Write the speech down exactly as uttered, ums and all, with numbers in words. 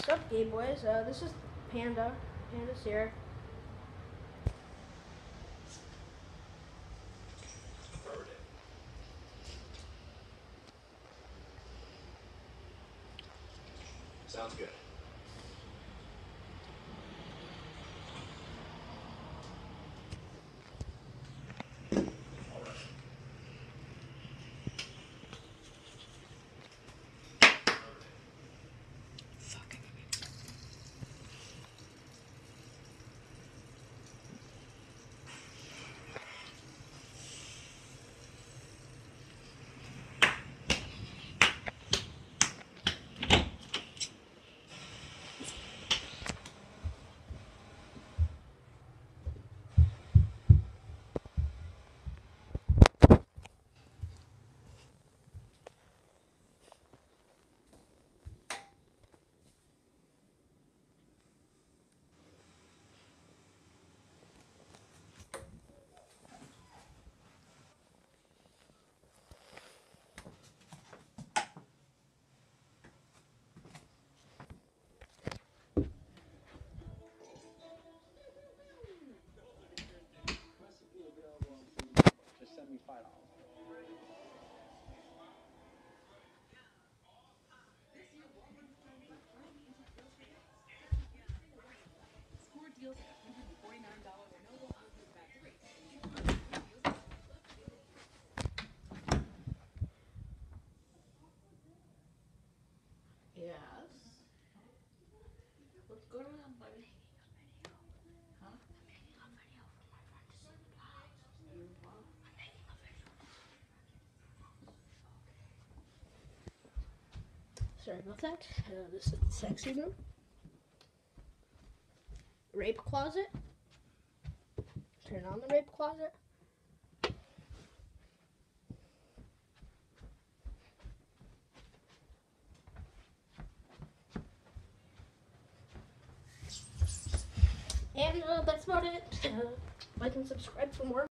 What's up, gay boys? Uh, this is Panda. Panda's here. Sounds good. Just send me five dollars. Score deals at one hundred forty-nine dollars. No longer with factory. Yes. What's going on, buddy? Huh? I'm making a video for my friend to send the blogs. You what? I'm making a video. Sorry about that. Uh, this is the sexy room. Rape closet. Turn on the rape closet. And uh, that's about it. Uh, like and subscribe for more.